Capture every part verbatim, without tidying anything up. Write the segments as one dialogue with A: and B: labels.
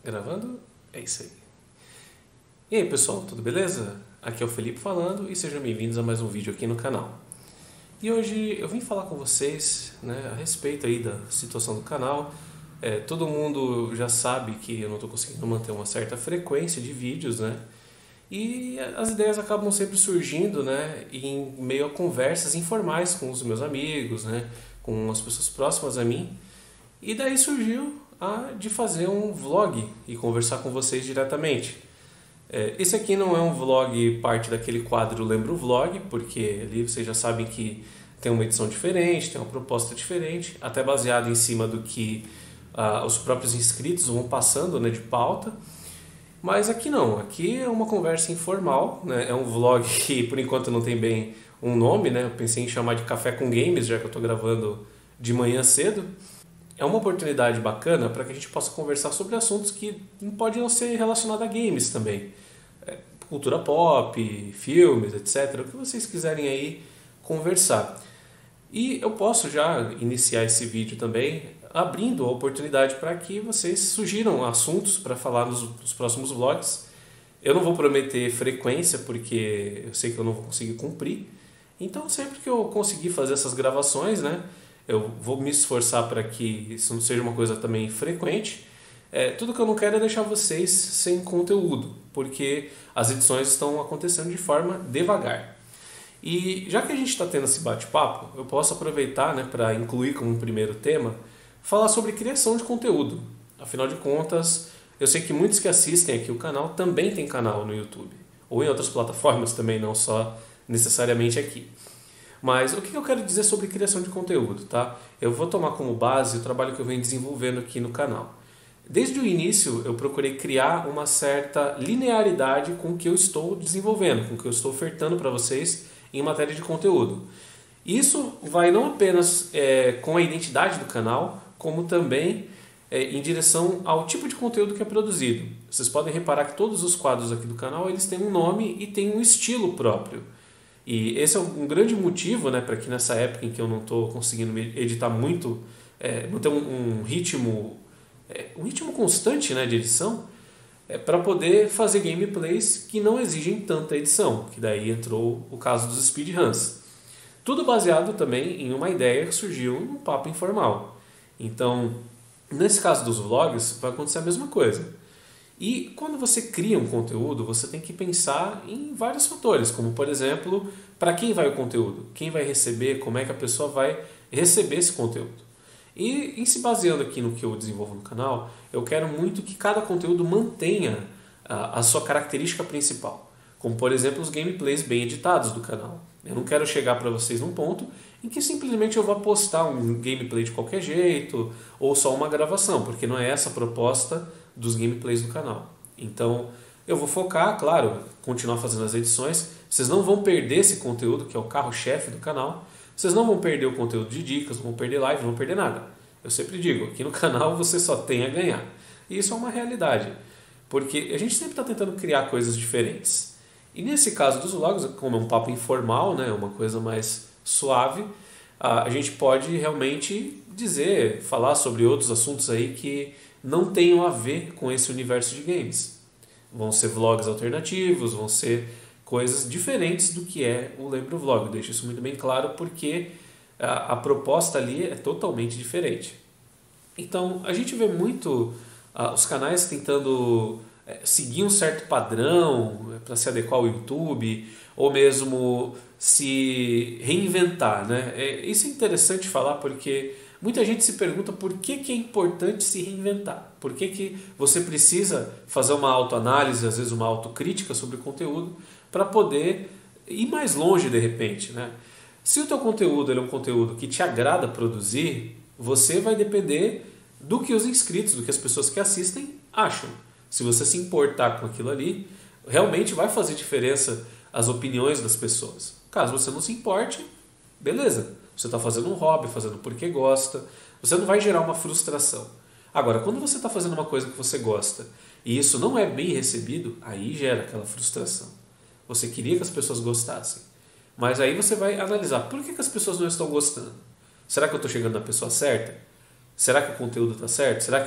A: Gravando? É isso aí. E aí pessoal, tudo beleza? Aqui é o Felipe falando e sejam bem-vindos a mais um vídeo aqui no canal. E hoje eu vim falar com vocês, né, a respeito aí da situação do canal. É, todo mundo já sabe que eu não estou conseguindo manter uma certa frequência de vídeos, né? E as ideias acabam sempre surgindo, né, em meio a conversas informais com os meus amigos, né, com as pessoas próximas a mim. E daí surgiu a de fazer um vlog e conversar com vocês diretamente. É, esse aqui não é um vlog parte daquele quadro Lembra o Vlog, porque ali vocês já sabem que tem uma edição diferente, tem uma proposta diferente, até baseado em cima do que ah, os próprios inscritos vão passando, né, de pauta. Mas aqui não, aqui é uma conversa informal, né? É um vlog que por enquanto não tem bem um nome, né? Eu pensei em chamar de Café com Games, já que eu estou gravando de manhã cedo. É uma oportunidade bacana para que a gente possa conversar sobre assuntos que podem não ser relacionados a games também. É, cultura pop, filmes, etcétera. O que vocês quiserem aí conversar. E eu posso já iniciar esse vídeo também abrindo a oportunidade para que vocês sugiram assuntos para falar nos, nos próximos vlogs. Eu não vou prometer frequência porque eu sei que eu não vou conseguir cumprir. Então sempre que eu conseguir fazer essas gravações, né, eu vou me esforçar para que isso não seja uma coisa também frequente. É, tudo que eu não quero é deixar vocês sem conteúdo, porque as edições estão acontecendo de forma devagar. E já que a gente está tendo esse bate-papo, eu posso aproveitar, né, para incluir como primeiro tema, falar sobre criação de conteúdo. Afinal de contas, eu sei que muitos que assistem aqui o canal também têm canal no YouTube, ou em outras plataformas também, não só necessariamente aqui. Mas o que eu quero dizer sobre criação de conteúdo, tá? Eu vou tomar como base o trabalho que eu venho desenvolvendo aqui no canal. Desde o início eu procurei criar uma certa linearidade com o que eu estou desenvolvendo, com o que eu estou ofertando para vocês em matéria de conteúdo. Isso vai não apenas é, com a identidade do canal, como também é, em direção ao tipo de conteúdo que é produzido. Vocês podem reparar que todos os quadros aqui do canal eles têm um nome e têm um estilo próprio. E esse é um grande motivo, né, para que nessa época em que eu não estou conseguindo editar muito, é, não ter um, um ritmo, é, um ritmo constante, né, de edição, é, para poder fazer gameplays que não exigem tanta edição, que daí entrou o caso dos speedruns. Tudo baseado também em uma ideia que surgiu em um papo informal. Então, nesse caso dos vlogs, vai acontecer a mesma coisa. E quando você cria um conteúdo, você tem que pensar em vários fatores, como por exemplo, para quem vai o conteúdo, quem vai receber, como é que a pessoa vai receber esse conteúdo. E em se baseando aqui no que eu desenvolvo no canal, eu quero muito que cada conteúdo mantenha a, a sua característica principal, como por exemplo os gameplays bem editados do canal. Eu não quero chegar para vocês num ponto em que simplesmente eu vou postar um gameplay de qualquer jeito ou só uma gravação, porque não é essa a proposta dos gameplays do canal. Então eu vou focar, claro, continuar fazendo as edições. Vocês não vão perder esse conteúdo que é o carro-chefe do canal. Vocês não vão perder o conteúdo de dicas, não vão perder live, não vão perder nada. Eu sempre digo, aqui no canal você só tem a ganhar. E isso é uma realidade, porque a gente sempre está tentando criar coisas diferentes. E nesse caso dos vlogs, como é um papo informal, né, uma coisa mais suave, a gente pode realmente dizer, falar sobre outros assuntos aí que não tenham a ver com esse universo de games. Vão ser vlogs alternativos, vão ser coisas diferentes do que é o Lembra o Vlog. Eu deixo isso muito bem claro porque a, a proposta ali é totalmente diferente. Então a gente vê muito uh, os canais tentando é, seguir um certo padrão é, para se adequar ao YouTube ou mesmo se reinventar, né? É, isso é interessante falar porque muita gente se pergunta por que, que é importante se reinventar. Por que, que você precisa fazer uma autoanálise, às vezes uma autocrítica sobre o conteúdo para poder ir mais longe de repente, né? Se o teu conteúdo ele é um conteúdo que te agrada produzir, você vai depender do que os inscritos, do que as pessoas que assistem acham. Se você se importar com aquilo ali, realmente vai fazer diferença as opiniões das pessoas. Caso você não se importe, beleza. Você está fazendo um hobby, fazendo porque gosta. Você não vai gerar uma frustração. Agora, quando você está fazendo uma coisa que você gosta e isso não é bem recebido, aí gera aquela frustração. Você queria que as pessoas gostassem. Mas aí você vai analisar, por que, que as pessoas não estão gostando? Será que eu estou chegando na pessoa certa? Será que o conteúdo está certo? Será que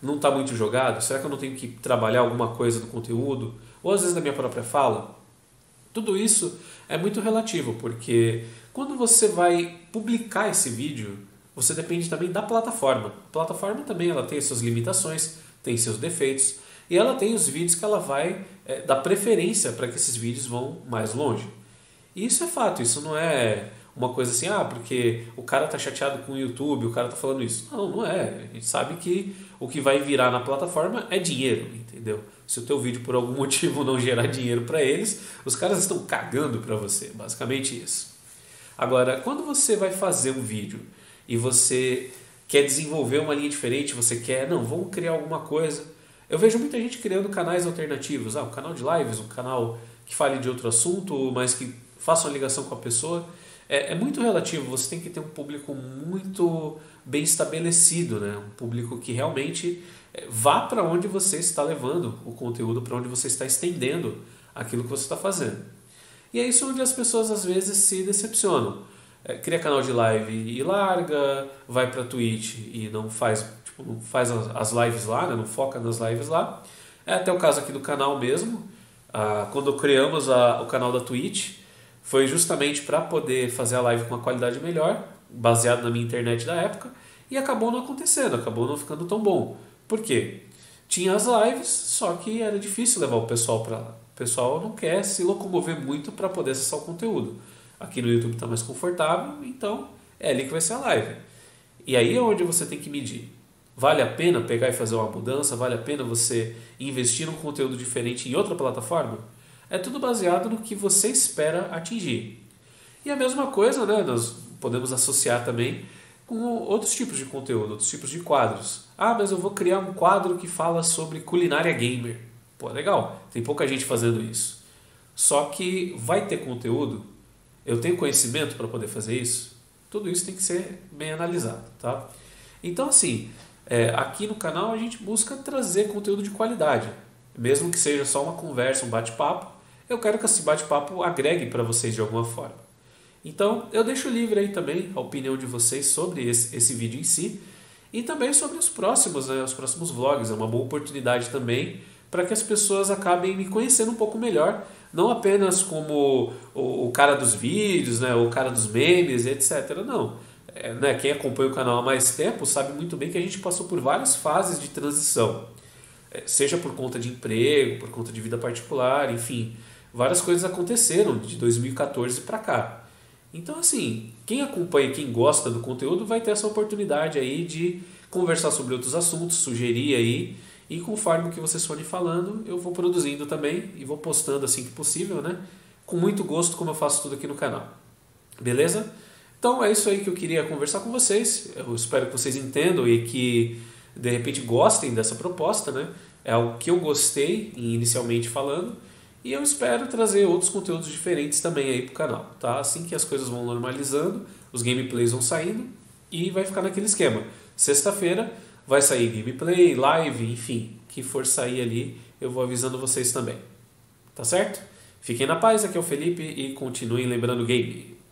A: não está muito jogado? Será que eu não tenho que trabalhar alguma coisa do conteúdo? Ou às vezes da minha própria fala? Tudo isso é muito relativo, porque quando você vai publicar esse vídeo, você depende também da plataforma. A plataforma também ela tem suas limitações, tem seus defeitos, e ela tem os vídeos que ela vai é, dar preferência para que esses vídeos vão mais longe. E isso é fato, isso não é uma coisa assim, ah, porque o cara tá chateado com o YouTube, o cara tá falando isso. Não, não é. A gente sabe que o que vai virar na plataforma é dinheiro, entendeu? Se o teu vídeo por algum motivo não gerar dinheiro para eles, os caras estão cagando para você, basicamente isso. Agora, quando você vai fazer um vídeo e você quer desenvolver uma linha diferente, você quer, não, vamos criar alguma coisa. Eu vejo muita gente criando canais alternativos, ah, um canal de lives, um canal que fale de outro assunto, mas que faça uma ligação com a pessoa. É, é muito relativo, você tem que ter um público muito bem estabelecido, né? Um público que realmente vá para onde você está levando o conteúdo, para onde você está estendendo aquilo que você está fazendo. E é isso onde as pessoas às vezes se decepcionam. É, cria canal de live e larga, vai para Twitch e não faz, tipo, não faz as lives lá, né? Não foca nas lives lá. É até o caso aqui do canal mesmo. Ah, quando criamos a, o canal da Twitch, foi justamente para poder fazer a live com uma qualidade melhor, baseado na minha internet da época, e acabou não acontecendo, acabou não ficando tão bom. Por quê? Tinha as lives, só que era difícil levar o pessoal para lá. O pessoal não quer se locomover muito para poder acessar o conteúdo. Aqui no YouTube está mais confortável, então é ali que vai ser a live. E aí é onde você tem que medir. Vale a pena pegar e fazer uma mudança? Vale a pena você investir num conteúdo diferente em outra plataforma? É tudo baseado no que você espera atingir. E a mesma coisa, né, nós podemos associar também com outros tipos de conteúdo, outros tipos de quadros. Ah, mas eu vou criar um quadro que fala sobre culinária gamer. Pô, legal, tem pouca gente fazendo isso. Só que vai ter conteúdo? Eu tenho conhecimento para poder fazer isso? Tudo isso tem que ser bem analisado, tá? Então, assim, é, aqui no canal a gente busca trazer conteúdo de qualidade. Mesmo que seja só uma conversa, um bate-papo, eu quero que esse bate-papo agregue para vocês de alguma forma. Então, eu deixo livre aí também a opinião de vocês sobre esse, esse vídeo em si e também sobre os próximos, né, os próximos vlogs. É uma boa oportunidade também para que as pessoas acabem me conhecendo um pouco melhor, não apenas como o, o cara dos vídeos, né, o cara dos memes, etcétera. Não. É, né, quem acompanha o canal há mais tempo sabe muito bem que a gente passou por várias fases de transição. É, seja por conta de emprego, por conta de vida particular, enfim. Várias coisas aconteceram de dois mil e quatorze para cá. Então, assim, quem acompanha, quem gosta do conteúdo vai ter essa oportunidade aí de conversar sobre outros assuntos, sugerir aí, e conforme o que vocês forem falando, eu vou produzindo também e vou postando assim que possível, né? Com muito gosto, como eu faço tudo aqui no canal. Beleza? Então é isso aí que eu queria conversar com vocês. Eu espero que vocês entendam e que de repente gostem dessa proposta, né? É algo que eu gostei inicialmente falando. E eu espero trazer outros conteúdos diferentes também aí pro canal, tá? Assim que as coisas vão normalizando, os gameplays vão saindo e vai ficar naquele esquema. Sexta-feira vai sair gameplay, live, enfim, que for sair ali, eu vou avisando vocês também. Tá certo? Fiquem na paz, aqui é o Felipe e continuem lembrando o game.